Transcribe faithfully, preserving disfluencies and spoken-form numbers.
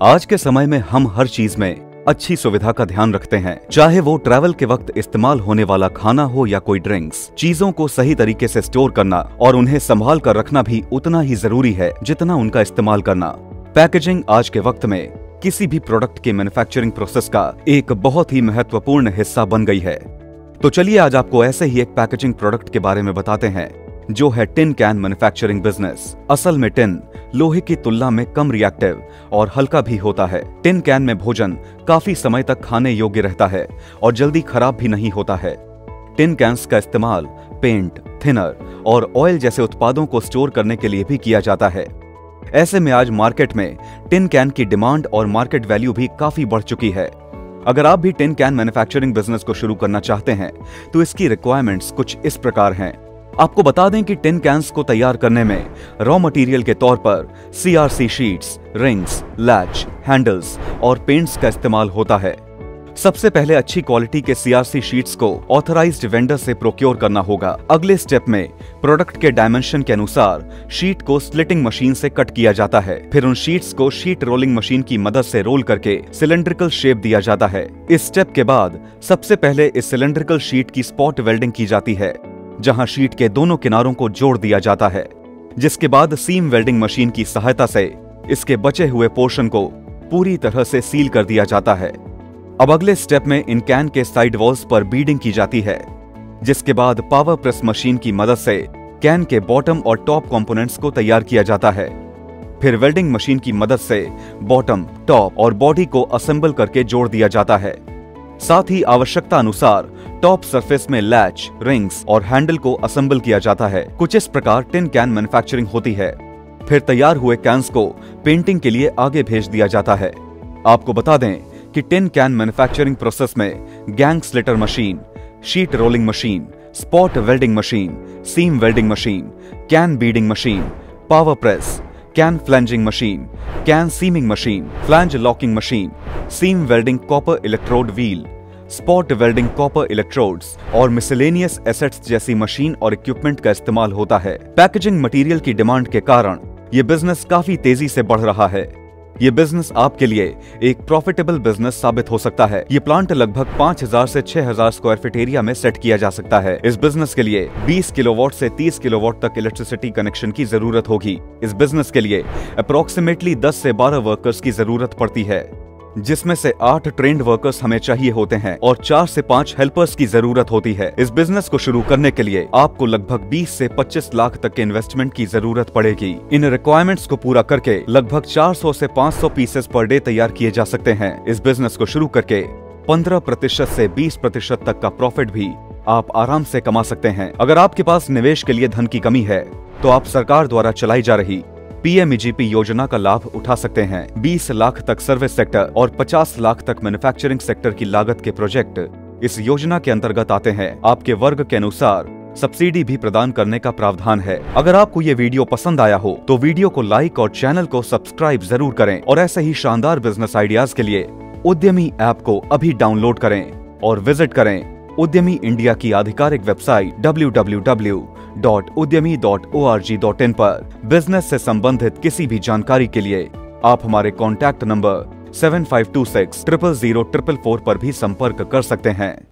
आज के समय में हम हर चीज में अच्छी सुविधा का ध्यान रखते हैं, चाहे वो ट्रैवल के वक्त इस्तेमाल होने वाला खाना हो या कोई ड्रिंक्स। चीजों को सही तरीके से स्टोर करना और उन्हें संभाल कर रखना भी उतना ही जरूरी है जितना उनका इस्तेमाल करना। पैकेजिंग आज के वक्त में किसी भी प्रोडक्ट के मैन्युफैक्चरिंग प्रोसेस का एक बहुत ही महत्वपूर्ण हिस्सा बन गई है। तो चलिए आज आपको ऐसे ही एक पैकेजिंग प्रोडक्ट के बारे में बताते हैं जो है टिन कैन मैन्युफैक्चरिंग बिजनेस। असल में टिन लोहे की तुलना में कम रिएक्टिव और हल्का भी होता है। टिन कैन में भोजन काफी समय तक खाने योग्य रहता है और जल्दी खराब भी नहीं होता है। टिन कैन्स का इस्तेमाल पेंट, थिनर और ऑयल जैसे उत्पादों को स्टोर करने के लिए भी किया जाता है। ऐसे में आज मार्केट में टिन कैन की डिमांड और मार्केट वैल्यू भी काफी बढ़ चुकी है। अगर आप भी टिन कैन मैन्युफैक्चरिंग बिजनेस को शुरू करना चाहते हैं तो इसकी रिक्वायरमेंट्स कुछ इस प्रकार हैं। आपको बता दें कि टिन कैन्स को तैयार करने में रॉ मटेरियल के तौर पर CRC sheets, rings, latch, handles और पेंट्स का इस्तेमाल होता है। सबसे पहले अच्छी क्वालिटी के सीआरसी शीट्स को ऑथराइज्ड वेंडर से प्रोक्योर करना होगा। अगले स्टेप में प्रोडक्ट के डायमेंशन के अनुसार शीट को स्लिटिंग मशीन से कट किया जाता है। फिर उन शीट्स को शीट रोलिंग मशीन की मदद से रोल करके सिलेंड्रिकल शेप दिया जाता है। इस स्टेप के बाद सबसे पहले इस सिलेंड्रिकल शीट की स्पॉट वेल्डिंग की जाती है, जहां शीट के दोनों किनारों को जोड़ दिया जाता है, जिसके बाद सीम वेल्डिंग मशीन की सहायता से इसके बचे हुए पोर्शन को पूरी तरह से सील कर दिया जाता है। अब अगले स्टेप में इन कैन के साइड वॉल्स पर बीडिंग की जाती है, जिसके बाद पावर प्रेस मशीन की मदद से कैन के बॉटम और टॉप कंपोनेंट्स को तैयार किया जाता है। फिर वेल्डिंग मशीन की मदद से बॉटम, टॉप और बॉडी को असेंबल करके जोड़ दिया जाता है। साथ ही आवश्यकता अनुसार टॉप सरफेस में लैच, रिंग्स और हैंडल को असेंबल किया जाता है। कुछ इस प्रकार टिन कैन मैन्युफैक्चरिंग होती है। फिर तैयार हुए कैन्स को पेंटिंग के लिए आगे भेज दिया जाता है। आपको बता दें कि टिन कैन मैन्युफैक्चरिंग प्रोसेस में gang slitter machine, sheet rolling machine, spot welding machine, seam welding machine, can beading machine, power press, can flanging machine, can seaming machine, flange locking machine, seam welding copper electrode wheel, spot welding copper electrodes और miscellaneous assets जैसी machine और equipment का इस्तेमाल होता है। Packaging material की demand के कारण ये बिजनेस काफी तेजी से बढ़ रहा है। ये बिजनेस आपके लिए एक प्रॉफिटेबल बिजनेस साबित हो सकता है। ये प्लांट लगभग पाँच हज़ार से छह हज़ार स्क्वायर फीट एरिया में सेट किया जा सकता है। इस बिजनेस के लिए बीस किलोवाट से तीस किलोवाट तक इलेक्ट्रिसिटी कनेक्शन की जरूरत होगी। इस बिजनेस के लिए अप्रोक्सीमेटली दस से बारह वर्कर्स की जरूरत पड़ती है, जिसमें से आठ ट्रेंड वर्कर्स हमें चाहिए होते हैं और चार से पाँच हेल्पर्स की जरूरत होती है। इस बिजनेस को शुरू करने के लिए आपको लगभग बीस से पच्चीस लाख तक के इन्वेस्टमेंट की जरूरत पड़ेगी। इन रिक्वायरमेंट्स को पूरा करके लगभग चार सौ से पाँच सौ पीसेस पर डे तैयार किए जा सकते हैं। इस बिजनेस को शुरू करके पंद्रह प्रतिशत से बीस प्रतिशत तक का प्रॉफिट भी आप आराम से कमा सकते हैं। अगर आपके पास निवेश के लिए धन की कमी है तो आप सरकार द्वारा चलाई जा रही पीएमईजीपी योजना का लाभ उठा सकते हैं। बीस लाख तक सर्विस सेक्टर और पचास लाख तक मैन्युफैक्चरिंग सेक्टर की लागत के प्रोजेक्ट इस योजना के अंतर्गत आते हैं। आपके वर्ग के अनुसार सब्सिडी भी प्रदान करने का प्रावधान है। अगर आपको ये वीडियो पसंद आया हो तो वीडियो को लाइक और चैनल को सब्सक्राइब जरूर करें और ऐसे ही शानदार बिजनेस आइडियाज के लिए उद्यमी ऐप को अभी डाउनलोड करें और विजिट करें उद्यमी इंडिया की आधिकारिक website W W W dot Udyami dot O R G dot in पर। बिजनेस से संबंधित किसी भी जानकारी के लिए आप हमारे contact number seven five two six triple zero triple four पर भी संपर्क कर सकते हैं।